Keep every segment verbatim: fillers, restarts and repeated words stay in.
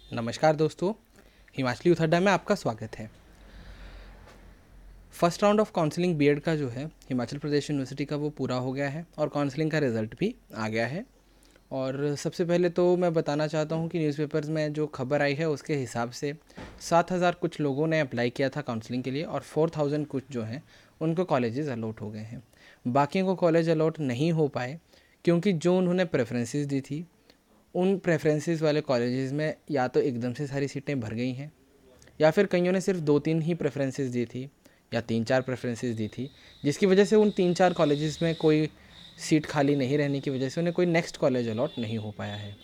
नमस्कार दोस्तों, हिमाचली यूथ अड्डा में आपका स्वागत है। First round of counselling B Ed का जो है हिमाचल प्रदेश यूनिवर्सिटी का वो पूरा हो गया है और काउंसलिंग का रिज़ल्ट भी आ गया है। और सबसे पहले तो मैं बताना चाहता हूँ कि न्यूज़पेपर्स में जो खबर आई है उसके हिसाब से सात हज़ार कुछ लोगों ने अप्लाई किया था काउंसलिंग के लिए और फोर थाउजेंड कुछ जो हैं उनको कॉलेजेस अलॉट हो गए हैं। बाकियों को कॉलेज अलॉट नहीं हो पाए क्योंकि जो उन्होंने प्रेफरेंसेस दी थी उन प्रेफरेंसेस वाले कॉलेजेस में या तो एकदम से सारी सीटें भर गई हैं या फिर कईयों ने सिर्फ दो तीन ही प्रेफरेंसेस दी थी या तीन चार प्रेफरेंसेस दी थी, जिसकी वजह से उन तीन चार कॉलेजेस में कोई सीट खाली नहीं रहने की वजह से उन्हें कोई नेक्स्ट कॉलेज अलॉट नहीं हो पाया है।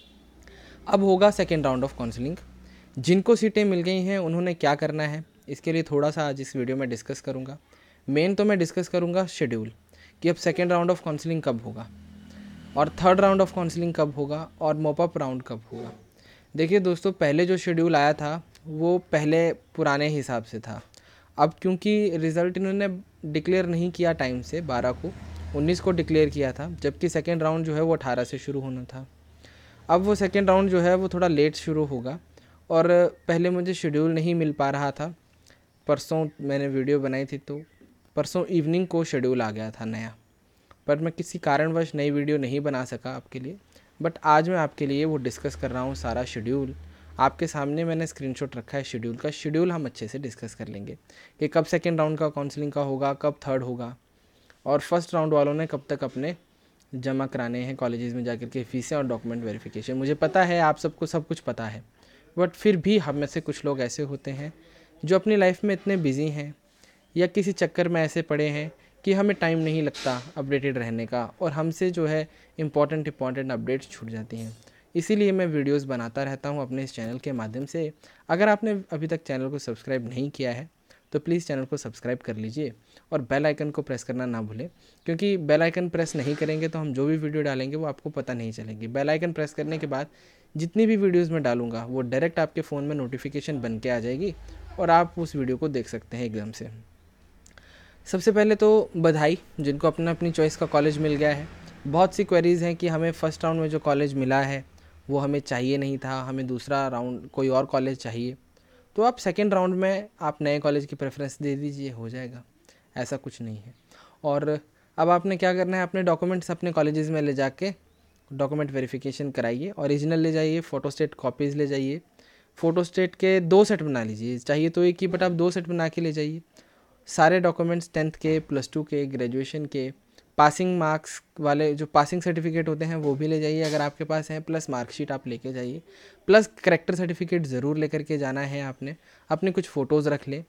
अब होगा सेकेंड राउंड ऑफ काउंसलिंग। जिनको सीटें मिल गई हैं उन्होंने क्या करना है, इसके लिए थोड़ा सा आज इस वीडियो में डिस्कस करूँगा। मेन तो मैं डिस्कस करूँगा शेड्यूल कि अब सेकेंड राउंड ऑफ काउंसलिंग कब होगा और थर्ड राउंड ऑफ काउंसलिंग कब होगा और मॉपअप राउंड कब होगा। देखिए दोस्तों, पहले जो शेड्यूल आया था वो पहले पुराने हिसाब से था। अब क्योंकि रिज़ल्ट इन्होंने डिक्लेयर नहीं किया टाइम से, बारह को उन्नीस को डिक्लेयर किया था, जबकि सेकेंड राउंड जो है वो अठारह से शुरू होना था। अब वो सेकेंड राउंड जो है वो थोड़ा लेट शुरू होगा और पहले मुझे शेड्यूल नहीं मिल पा रहा था। परसों मैंने वीडियो बनाई थी तो परसों इवनिंग को शेड्यूल आ गया था नया, पर मैं किसी कारणवश नई वीडियो नहीं बना सका आपके लिए। बट आज मैं आपके लिए वो डिस्कस कर रहा हूँ सारा शेड्यूल। आपके सामने मैंने स्क्रीनशॉट रखा है शेड्यूल का। शेड्यूल हम अच्छे से डिस्कस कर लेंगे कि कब सेकेंड राउंड का काउंसलिंग का होगा, कब थर्ड होगा और फर्स्ट राउंड वालों ने कब तक अपने जमा कराने हैं कॉलेजेस में जाकर के फीसें और डॉक्यूमेंट वेरिफिकेशन। मुझे पता है आप सबको सब कुछ पता है, बट फिर भी हम में से कुछ लोग ऐसे होते हैं जो अपनी लाइफ में इतने बिजी हैं या किसी चक्कर में ऐसे पड़े हैं कि हमें टाइम नहीं लगता अपडेटेड रहने का और हमसे जो है इम्पॉर्टेंट इंपॉर्टेंट अपडेट्स छूट जाती हैं। इसीलिए मैं वीडियोस बनाता रहता हूं अपने इस चैनल के माध्यम से। अगर आपने अभी तक चैनल को सब्सक्राइब नहीं किया है तो प्लीज़ चैनल को सब्सक्राइब कर लीजिए और बेल आइकन को प्रेस करना ना भूलें, क्योंकि बेल आइकन प्रेस नहीं करेंगे तो हम जो भी वीडियो डालेंगे वो आपको पता नहीं चलेगी। बेल आइकन प्रेस करने के बाद जितनी भी वीडियोज़ मैं डालूँगा वो डायरेक्ट आपके फ़ोन में नोटिफिकेशन बन के आ जाएगी और आप उस वीडियो को देख सकते हैं एकदम से। सबसे पहले तो बधाई जिनको अपना अपनी चॉइस का कॉलेज मिल गया है। बहुत सी क्वेरीज़ हैं कि हमें फ़र्स्ट राउंड में जो कॉलेज मिला है वो हमें चाहिए नहीं था, हमें दूसरा राउंड कोई और कॉलेज चाहिए। तो आप सेकेंड राउंड में आप नए कॉलेज की प्रेफरेंस दे दीजिए, हो जाएगा, ऐसा कुछ नहीं है। और अब आपने क्या करना है, अपने डॉक्यूमेंट्स अपने कॉलेजेस में ले जाके डॉक्यूमेंट वेरिफिकेशन कराइए। ओरिजिनल ले जाइए, फ़ोटोस्टेट कॉपीज़ ले जाइए। फ़ोटोस्टेट के दो सेट बना लीजिए, चाहिए तो एक ही, बट आप दो सेट बना के ले जाइए। सारे डॉक्यूमेंट्स टेंथ के, प्लस टू के, ग्रेजुएशन के, पासिंग मार्क्स वाले जो पासिंग सर्टिफिकेट होते हैं वो भी ले जाइए अगर आपके पास हैं, प्लस मार्कशीट आप लेके जाइए, प्लस करेक्टर सर्टिफिकेट ज़रूर लेकर के जाना है आपने। अपने कुछ फ़ोटोज़ रख लें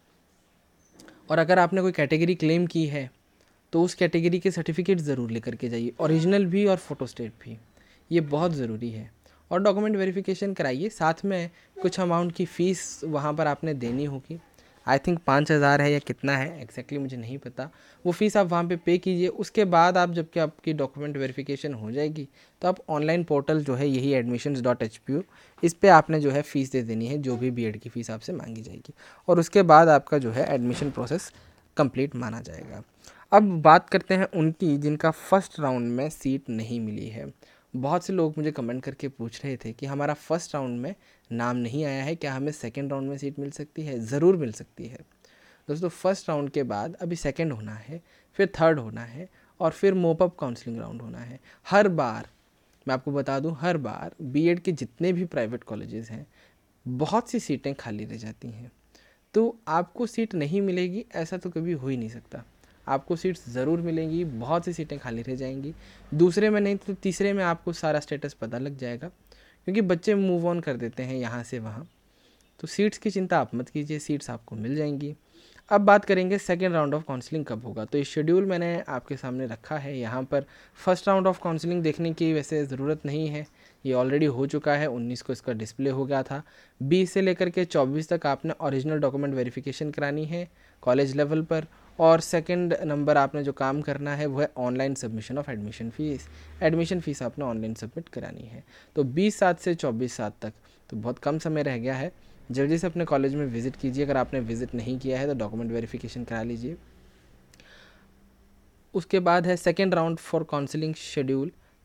और अगर आपने कोई कैटेगरी क्लेम की है तो उस कैटेगरी के सर्टिफिकेट ज़रूर लेकर के जाइए, ओरिजिनल भी और फोटोस्टेट भी, ये बहुत ज़रूरी है। और डॉक्यूमेंट वेरिफिकेशन कराइए, साथ में कुछ अमाउंट की फ़ीस वहाँ पर आपने देनी होगी। आई थिंक पाँच हज़ार है या कितना है एग्जैक्टली मुझे नहीं पता। वो फ़ीस आप वहाँ पे पे कीजिए। उसके बाद आप जबकि आपकी डॉक्यूमेंट वेरिफिकेशन हो जाएगी तो आप ऑनलाइन पोर्टल जो है यही admissions dot H P U, इस पर आपने जो है फ़ीस दे देनी है जो भी बीएड की फ़ीस आपसे मांगी जाएगी और उसके बाद आपका जो है एडमिशन प्रोसेस कंप्लीट माना जाएगा। अब बात करते हैं उनकी जिनका फर्स्ट राउंड में सीट नहीं मिली है। बहुत से लोग मुझे कमेंट करके पूछ रहे थे कि हमारा फर्स्ट राउंड में नाम नहीं आया है, क्या हमें सेकंड राउंड में सीट मिल सकती है? ज़रूर मिल सकती है दोस्तों। फर्स्ट राउंड के बाद अभी सेकंड होना है, फिर थर्ड होना है और फिर मोपअप काउंसलिंग राउंड होना है। हर बार मैं आपको बता दूं, हर बार बीएड के जितने भी प्राइवेट कॉलेजेस हैं बहुत सी सीटें खाली रह जाती हैं। तो आपको सीट नहीं मिलेगी ऐसा तो कभी हो ही नहीं सकता। आपको सीट्स ज़रूर मिलेंगी, बहुत सी सीटें खाली रह जाएंगी। दूसरे में नहीं तो तीसरे में आपको सारा स्टेटस पता लग जाएगा, क्योंकि बच्चे मूव ऑन कर देते हैं यहाँ से वहाँ। तो सीट्स की चिंता आप मत कीजिए, सीट्स आपको मिल जाएंगी। अब बात करेंगे सेकेंड राउंड ऑफ काउंसलिंग कब होगा। तो ये शेड्यूल मैंने आपके सामने रखा है यहाँ पर। फर्स्ट राउंड ऑफ काउंसलिंग देखने की वैसे ज़रूरत नहीं है, ये ऑलरेडी हो चुका है। उन्नीस को इसका डिस्प्ले हो गया था। बीस से लेकर के चौबीस तक आपने ओरिजिनल डॉक्यूमेंट वेरिफिकेशन करानी है कॉलेज लेवल पर। और सेकंड नंबर आपने जो काम करना है वो है online submission of admission fees. Admission fees आपने ऑनलाइन सबमिट करानी है। तो बीस सात से चौबीस सात तक तो बहुत कम समय रह गया है। जल्दी से अपने कॉलेज में विज़िट कीजिए। अगर आपने विज़िट नहीं किया है तो डॉक्यूमेंट वेरिफिकेशन करा लीजिए। उसके बाद है second round for counselling schedule.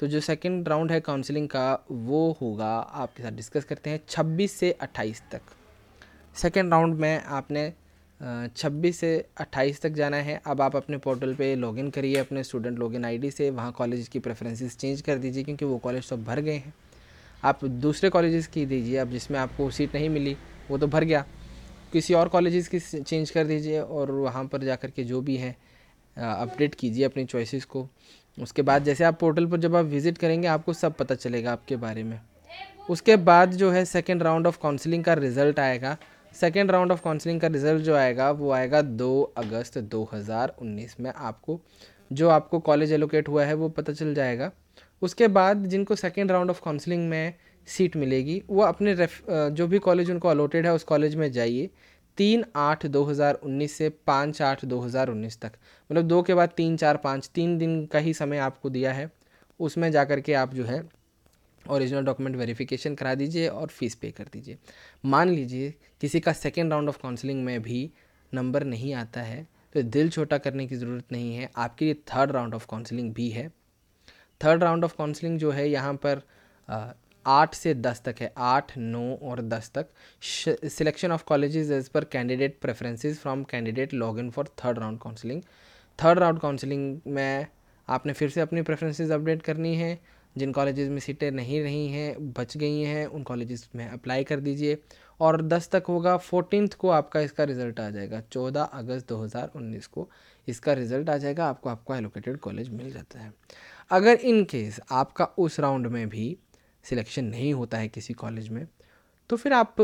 तो जो सेकंड राउंड है काउंसलिंग का वो होगा, आपके साथ डिस्कस करते हैं छब्बीस से अट्ठाईस तक। सेकेंड राउंड में आपने छब्बीस से अट्ठाईस तक जाना है। अब आप अपने पोर्टल पे लॉगिन करिए अपने स्टूडेंट लॉगिन आईडी से, वहाँ कॉलेज की प्रेफरेंसेस चेंज कर दीजिए क्योंकि वो कॉलेज तो भर गए हैं। आप दूसरे कॉलेजेस की दीजिए, अब जिसमें आपको सीट नहीं मिली वो तो भर गया, किसी और कॉलेजेस की चेंज कर दीजिए और वहाँ पर जा कर के जो भी है अपडेट कीजिए अपनी चॉइसेस को। उसके बाद जैसे आप पोर्टल पर जब आप विज़िट करेंगे आपको सब पता चलेगा आपके बारे में। उसके बाद जो है सेकेंड राउंड ऑफ काउंसलिंग का रिज़ल्ट आएगा। सेकेंड राउंड ऑफ काउंसलिंग का रिज़ल्ट जो आएगा वो आएगा दो अगस्त दो हज़ार उन्नीस में। आपको जो आपको कॉलेज एलोकेट हुआ है वो पता चल जाएगा। उसके बाद जिनको सेकेंड राउंड ऑफ काउंसलिंग में सीट मिलेगी वो अपने रेफ जो भी कॉलेज उनको अलॉटेड है उस कॉलेज में जाइए तीन आठ दो हज़ार उन्नीस से पाँच आठ दो हज़ार उन्नीस तक, मतलब दो के बाद तीन चार पाँच, तीन दिन का ही समय आपको दिया है। उसमें जा कर के आप जो है ओरिजिनल डॉक्यूमेंट वेरिफिकेशन करा दीजिए और फीस पे कर दीजिए। मान लीजिए किसी का सेकेंड राउंड ऑफ काउंसलिंग में भी नंबर नहीं आता है तो दिल छोटा करने की ज़रूरत नहीं है, आपके लिए थर्ड राउंड ऑफ काउंसलिंग भी है। थर्ड राउंड ऑफ काउंसलिंग जो है यहाँ पर आठ से दस तक है, आठ नौ और दस तक। Selection of colleges as per candidate preferences from candidate log in for third round counselling. Third round counselling में आपने फिर से अपनी प्रेफरेंसेस अपडेट करनी है। जिन कॉलेजेस में सीटें नहीं रही हैं, बच गई हैं, उन कॉलेजेस में अप्लाई कर दीजिए और दस तक होगा। फोर्टीन्थ को आपका इसका रिज़ल्ट आ जाएगा, चौदह अगस्त दो हज़ार उन्नीस को इसका रिज़ल्ट आ जाएगा, आपको आपका एलोकेटेड कॉलेज मिल जाता है। अगर इन केस आपका उस राउंड में भी सिलेक्शन नहीं होता है किसी कॉलेज में तो फिर आप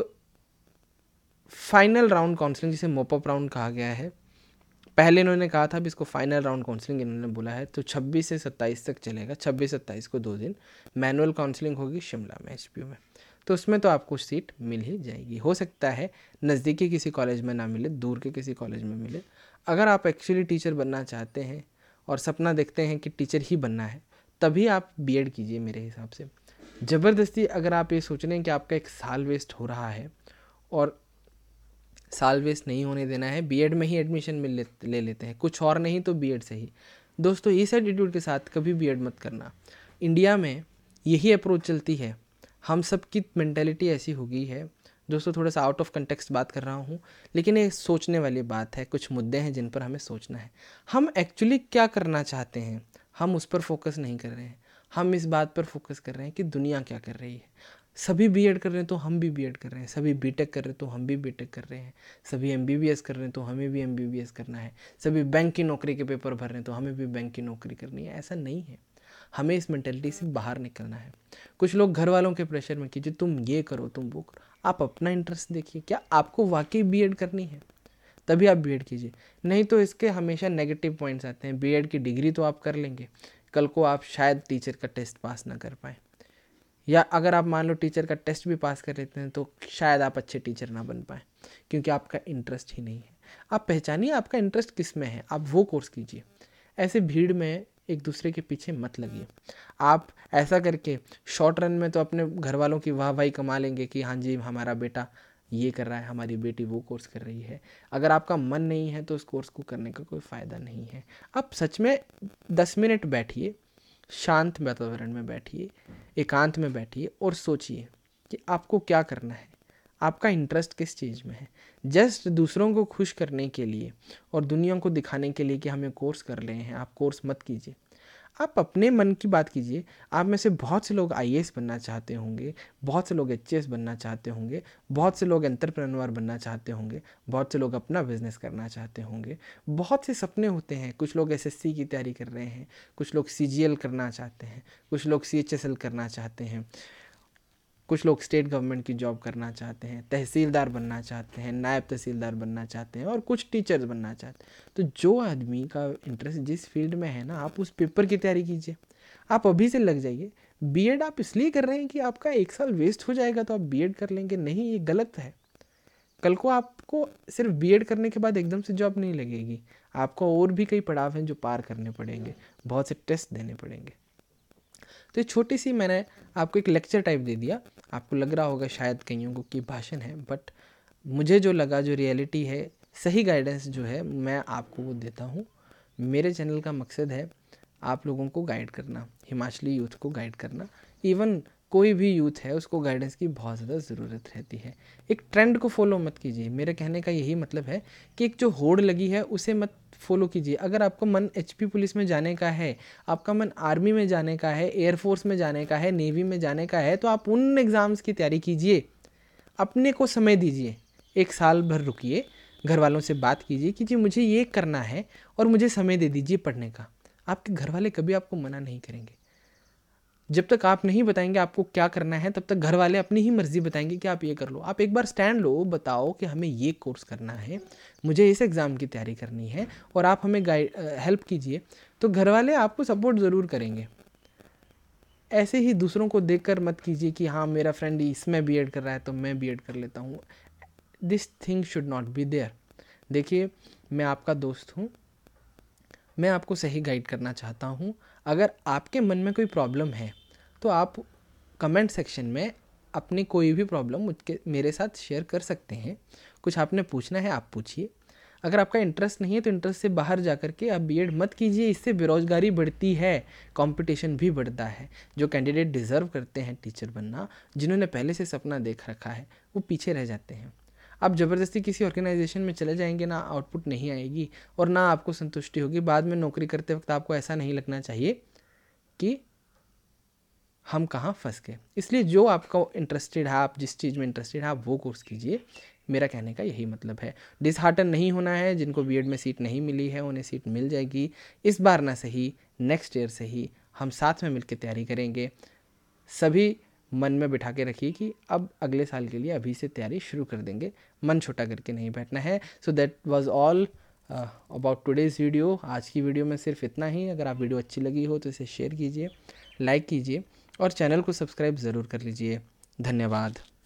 फाइनल राउंड काउंसलिंग, जिसे मोपअप राउंड कहा गया है, पहले इन्होंने कहा था, अब इसको फाइनल राउंड काउंसलिंग इन्होंने बोला है, तो छब्बीस से सत्ताईस तक चलेगा। छब्बीस सत्ताईस को दो दिन मैनुअल काउंसलिंग होगी शिमला में एचपीयू में, तो उसमें तो आपको सीट मिल ही जाएगी। हो सकता है नज़दीकी किसी कॉलेज में ना मिले, दूर के किसी कॉलेज में मिले। अगर आप एक्चुअली टीचर बनना चाहते हैं और सपना देखते हैं कि टीचर ही बनना है, तभी आप बीएड कीजिए मेरे हिसाब से। ज़बरदस्ती अगर आप ये सोच रहे हैं कि आपका एक साल वेस्ट हो रहा है, और साल वेस्ट नहीं होने देना है, बीएड में ही एडमिशन मिल ले, ले लेते हैं, कुछ और नहीं तो बीएड से ही। दोस्तों इस एटीट्यूड के साथ कभी बीएड मत करना। इंडिया में यही अप्रोच चलती है, हम सब की मेंटालिटी ऐसी हो गई है। दोस्तों थोड़ा सा आउट ऑफ कंटेक्स्ट बात कर रहा हूँ, लेकिन ये सोचने वाली बात है, कुछ मुद्दे हैं जिन पर हमें सोचना है। हम एक्चुअली क्या करना चाहते हैं, हम उस पर फोकस नहीं कर रहे हैं। हम इस बात पर फोकस कर रहे हैं कि दुनिया क्या कर रही है। सभी बीएड कर रहे हैं तो हम भी बीएड कर रहे हैं, सभी बीटेक कर रहे हैं तो हम भी बीटेक कर रहे हैं, सभी एमबीबीएस कर रहे हैं तो हमें भी एमबीबीएस करना है, सभी बैंक की नौकरी के पेपर भर रहे हैं तो हमें भी बैंक की नौकरी करनी है। ऐसा नहीं है, हमें इस मेंटेलिटी से बाहर निकलना है। कुछ लोग घर वालों के प्रेशर में कीजिए, तुम ये करो तुम वो करो, आप अपना इंटरेस्ट देखिए, क्या आपको वाकई बीएड करनी है तभी आप बीएड कीजिए, नहीं तो इसके हमेशा नेगेटिव पॉइंट्स आते हैं। बीएड की डिग्री तो आप कर लेंगे, कल को आप शायद टीचर का टेस्ट पास ना कर पाएँ, या अगर आप मान लो टीचर का टेस्ट भी पास कर लेते हैं तो शायद आप अच्छे टीचर ना बन पाएँ, क्योंकि आपका इंटरेस्ट ही नहीं है। आप पहचानिए आपका इंटरेस्ट किस में है, आप वो कोर्स कीजिए। ऐसे भीड़ में एक दूसरे के पीछे मत लगिए। आप ऐसा करके शॉर्ट रन में तो अपने घर वालों की वाह वाही कमा लेंगे कि हाँ जी हमारा बेटा ये कर रहा है, हमारी बेटी वो कोर्स कर रही है। अगर आपका मन नहीं है तो उस कोर्स को करने का कोई फ़ायदा नहीं है। आप सच में दस मिनट बैठिए, शांत वातावरण में बैठिए, एकांत में बैठिए और सोचिए कि आपको क्या करना है, आपका इंटरेस्ट किस चीज़ में है। जस्ट दूसरों को खुश करने के लिए और दुनिया को दिखाने के लिए कि हमें कोर्स कर रहे हैं, आप कोर्स मत कीजिए। आप अपने मन की बात कीजिए। आप में से बहुत से लोग आईएएस बनना चाहते होंगे, बहुत से लोग एचएएस बनना चाहते होंगे, बहुत से लोग एंटरप्रेन्योर बनना चाहते होंगे, बहुत से लोग अपना बिजनेस करना चाहते होंगे। बहुत से सपने होते हैं। कुछ लोग एसएससी की तैयारी कर रहे हैं, कुछ लोग सीजीएल करना चाहते हैं, कुछ लोग सीएचएसएल करना चाहते हैं, कुछ लोग स्टेट गवर्नमेंट की जॉब करना चाहते हैं, तहसीलदार बनना चाहते हैं, नायब तहसीलदार बनना चाहते हैं, और कुछ टीचर्स बनना चाहते हैं। तो जो आदमी का इंटरेस्ट जिस फील्ड में है ना, आप उस पेपर की तैयारी कीजिए। आप अभी से लग जाइए। बीएड आप इसलिए कर रहे हैं कि आपका एक साल वेस्ट हो जाएगा तो आप बीएड कर लेंगे, नहीं, ये गलत है। कल को आपको सिर्फ बीएड करने के बाद एकदम से जॉब नहीं लगेगी, आपको और भी कई पड़ाव हैं जो पार करने पड़ेंगे, बहुत से टेस्ट देने पड़ेंगे। तो ये छोटी सी मैंने आपको एक लेक्चर टाइप दे दिया। आपको लग रहा होगा शायद कईयों को कि भाषण है, बट मुझे जो लगा, जो रियलिटी है, सही गाइडेंस जो है मैं आपको वो देता हूँ। मेरे चैनल का मकसद है आप लोगों को गाइड करना, हिमाचली यूथ को गाइड करना, इवन कोई भी यूथ है उसको गाइडेंस की बहुत ज़्यादा ज़रूरत रहती है। एक ट्रेंड को फॉलो मत कीजिए, मेरे कहने का यही मतलब है कि एक जो होड़ लगी है उसे मत फॉलो कीजिए। अगर आपका मन एचपी पुलिस में जाने का है, आपका मन आर्मी में जाने का है, एयरफोर्स में जाने का है, नेवी में जाने का है, तो आप उन एग्ज़ाम्स की तैयारी कीजिए। अपने को समय दीजिए, एक साल भर रुकिए, घर वालों से बात कीजिए कि जी मुझे ये करना है और मुझे समय दे दीजिए पढ़ने का। आपके घर वाले कभी आपको मना नहीं करेंगे। जब तक आप नहीं बताएंगे आपको क्या करना है, तब तक घर वाले अपनी ही मर्जी बताएंगे कि आप ये कर लो। आप एक बार स्टैंड लो, बताओ कि हमें ये कोर्स करना है, मुझे इस एग्ज़ाम की तैयारी करनी है और आप हमें गाइड हेल्प कीजिए, तो घर वाले आपको सपोर्ट ज़रूर करेंगे। ऐसे ही दूसरों को देखकर मत कीजिए कि हाँ मेरा फ्रेंड इसमें बीएड कर रहा है तो मैं बीएड कर लेता हूँ। This thing should not be there. देखिए, मैं आपका दोस्त हूँ, मैं आपको सही गाइड करना चाहता हूँ। अगर आपके मन में कोई प्रॉब्लम है तो आप कमेंट सेक्शन में अपनी कोई भी प्रॉब्लम मुझके मेरे साथ शेयर कर सकते हैं। कुछ आपने पूछना है आप पूछिए। अगर आपका इंटरेस्ट नहीं है तो इंटरेस्ट से बाहर जा कर के आप बीएड मत कीजिए, इससे बेरोज़गारी बढ़ती है, कंपटीशन भी बढ़ता है। जो कैंडिडेट डिज़र्व करते हैं टीचर बनना, जिन्होंने पहले से सपना देख रखा है, वो पीछे रह जाते हैं। आप ज़बरदस्ती किसी ऑर्गेनाइजेशन में चले जाएंगे ना, आउटपुट नहीं आएगी और ना आपको संतुष्टि होगी। बाद में नौकरी करते वक्त आपको ऐसा नहीं लगना चाहिए कि हम कहाँ फंस गए। इसलिए जो आपका इंटरेस्टेड है, आप जिस चीज़ में इंटरेस्टेड है, आप वो कोर्स कीजिए। मेरा कहने का यही मतलब है। डिसहार्टन नहीं होना है। जिनको बीएड में सीट नहीं मिली है उन्हें सीट मिल जाएगी, इस बार ना सही नेक्स्ट ईयर से ही हम साथ में मिलकर तैयारी करेंगे। सभी मन में बिठा के रखिए कि अब अगले साल के लिए अभी से तैयारी शुरू कर देंगे, मन छोटा करके नहीं बैठना है। So that was all about today's video. आज की वीडियो में सिर्फ इतना ही। अगर आप वीडियो अच्छी लगी हो तो इसे शेयर कीजिए, लाइक कीजिए और चैनल को सब्सक्राइब ज़रूर कर लीजिए। धन्यवाद।